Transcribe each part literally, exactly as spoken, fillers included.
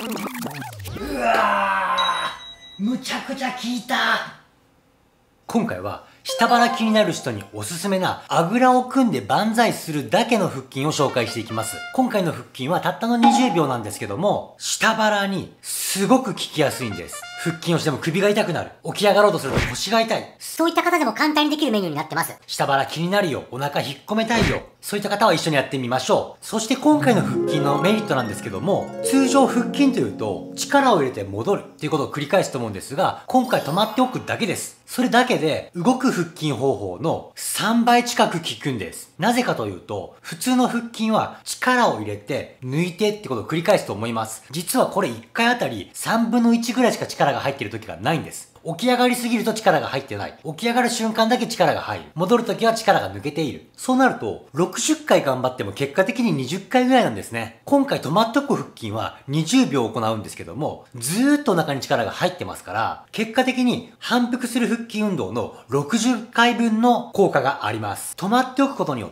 うわー、むちゃくちゃ効いた。今回は下腹気になる人におすすめなあぐらを組んで万歳するだけの腹筋を紹介していきます。今回の腹筋はたったのにじゅうびょうなんですけども、下腹にすごく効きやすいんです。腹筋をしても首が痛くなる。起き上がろうとすると腰が痛い。 そういった方でも簡単にできるメニューになってます。 下腹気になるよ。お腹引っ込めたいよ。そういった方は一緒にやってみましょう。そして今回の腹筋のメリットなんですけども、通常腹筋というと力を入れて戻るっていうことを繰り返すと思うんですが、今回止まっておくだけです。それだけで動く腹筋方法のさんばい近く効くんです。なぜかというと、普通の腹筋は力を入れて抜いてってことを繰り返すと思います。実はこれいっかいあたりさんぶんのいちぐらいしか力が入っている時がないんです。起き上がりすぎると力が入ってない。起き上がる瞬間だけ力が入る。戻るときは力が抜けている。そうなると、ろくじゅっかい頑張っても結果的ににじゅっかいぐらいなんですね。今回止まっておく腹筋はにじゅうびょう行うんですけども、ずーっとお腹に力が入ってますから、結果的に反復する腹筋運動のろくじゅっかいぶんの効果があります。止まっておくことによって、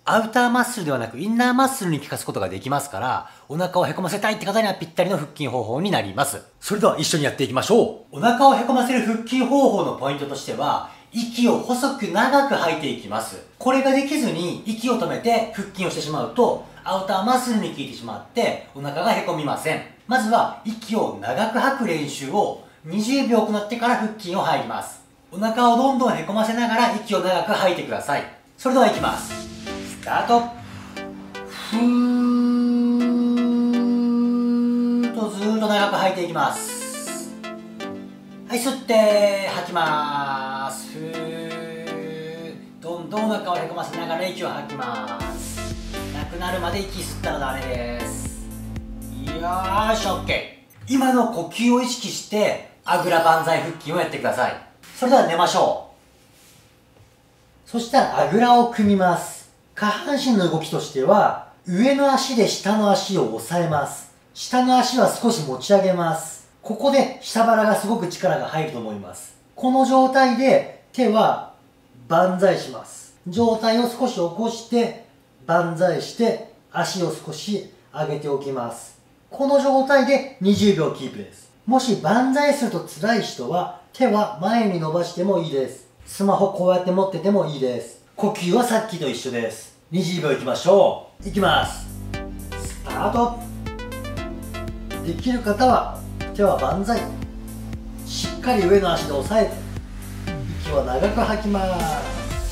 アウターマッスルではなくインナーマッスルに効かすことができますから、お腹をへこませたいって方にはぴったりの腹筋方法になります。それでは一緒にやっていきましょう。お腹をへこませる腹筋方法のポイントとしては、息を細く長く吐いていきます。これができずに息を止めて腹筋をしてしまうと、アウターマッスルに効いてしまってお腹がへこみません。まずは息を長く吐く練習をにじゅうびょう行ってから腹筋を入ります。お腹をどんどんへこませながら息を長く吐いてください。それではいきます。スタート。ふーっとずーっと長く吐いていきます。はい、吸って吐きまーす。ふー、どんどんお腹をへこませながら息を吐きます。なくなるまで息吸ったらダメです。よーし、 OK。 今の呼吸を意識してあぐら万歳腹筋をやってください。それでは寝ましょう。そしたらあぐらを組みます。下半身の動きとしては、上の足で下の足を押さえます。下の足は少し持ち上げます。ここで下腹がすごく力が入ると思います。この状態で手は万歳します。上体を少し起こして万歳して足を少し上げておきます。この状態でにじゅうびょうキープです。もし万歳すると辛い人は手は前に伸ばしてもいいです。スマホこうやって持っててもいいです。呼吸はさっきと一緒です。にじゅうびょういきましょう。いきます。スタート。できる方は手は万歳。しっかり上の足で押さえて息を長く吐きます。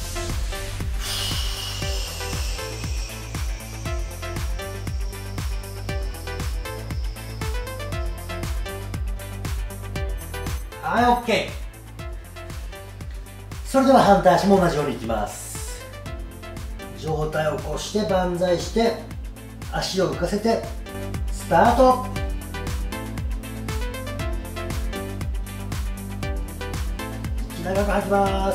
はい、 OK。 それでは反対足も同じようにいきます。上体を起こして万歳して足を浮かせてスタート。長く吐きます。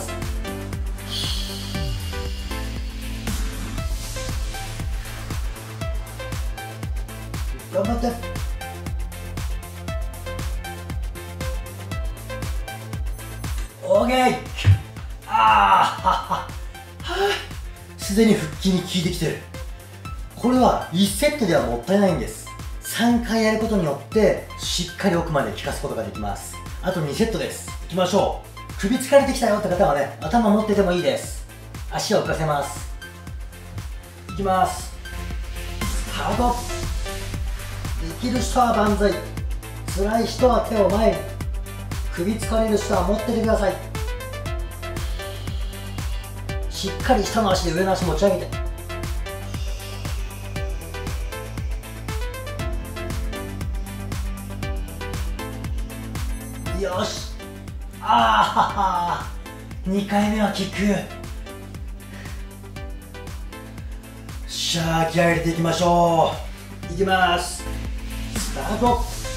頑張って。オーケー。ああ、すでに腹筋に効いてきてる。これはいちセットではもったいないんです。さんかいやることによってしっかり奥まで効かすことができます。あとにセットです。いきましょう。首疲れてきたよって方はね、頭持っててもいいです。足を浮かせます。いきます。スタート。できる人は万歳。辛い人は手を前に。首疲れる人は持っててください。しっかり下の足で上の足持ち上げて。よし。ああ、にかいめは効く。しゃあ、気合い入れていきましょう。いきます。スタート。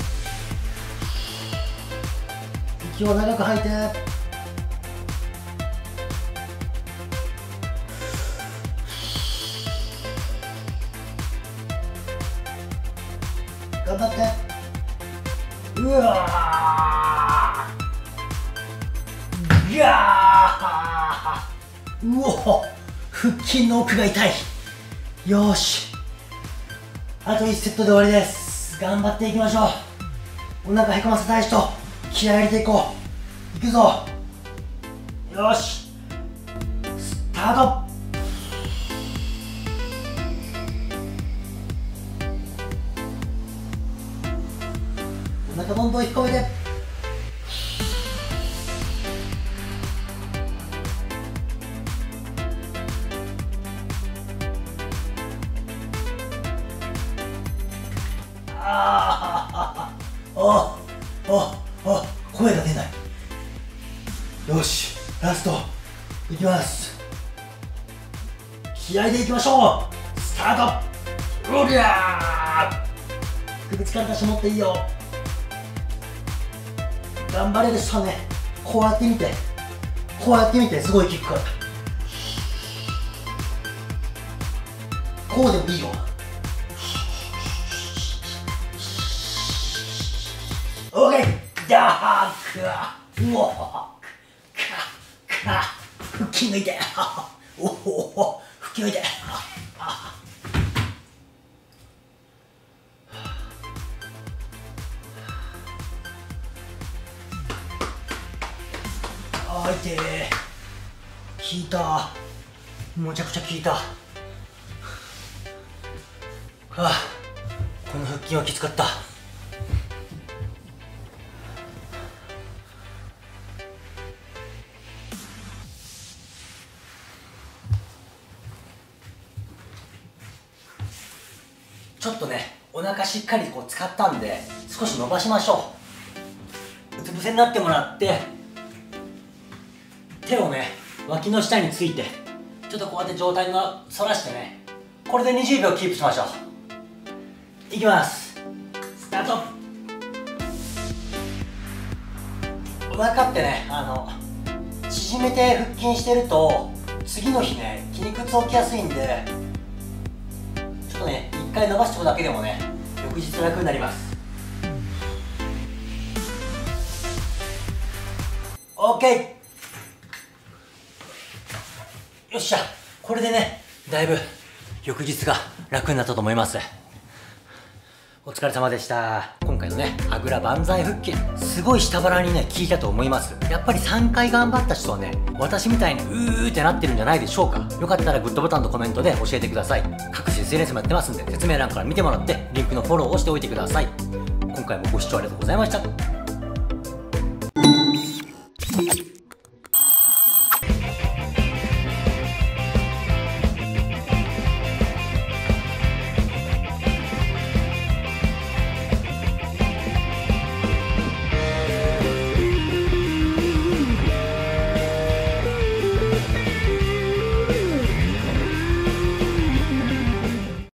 息を長く吐いて。頑張って。うわー、いやー、うお、腹筋の奥が痛い。よーし、あといちセットで終わりです。頑張っていきましょう。 お腹へこませたい人、気合い入れていこう。いくぞ。よし、スタート。お腹どんどん引っ込めて。ああ、ああ、あ、声が出ない。よし、ラストいきます。気合でいきましょう。スタート。おりゃー、首力出し持っていいよ。頑張れる人はね、こうやってみて、こうやってみて、すごい効くから。こうでもいいよ。オーケー、ダーク、うおー、か、か、吹き抜いて、おお、吹き抜いて。あー、痛え。効いた。むちゃくちゃ効いた。はあ、この腹筋はきつかった。ちょっとね、お腹しっかりこう使ったんで、少し伸ばしましょう。うつ伏せになってもらって、手をね、脇の下について、ちょっとこうやって上体の反らしてね、これでにじゅうびょうキープしましょう。いきます。スタート。お腹ってね、あの縮めて腹筋してると次の日ね、筋肉痛起きやすいんで、ちょっとね、一回伸ばしておくだけでもね、翌日楽になります。 オーケー。 よっしゃ、これでね、だいぶ翌日が楽になったと思います。お疲れ様でした。今回のね、あぐら万歳腹筋、すごい下腹にね、効いたと思います。やっぱりさんかい頑張った人はね、私みたいにうーってなってるんじゃないでしょうか。よかったらグッドボタンとコメントで教えてください。各種 エスエヌエス もやってますんで、説明欄から見てもらって、リンクのフォローをしておいてください。今回もご視聴ありがとうございました。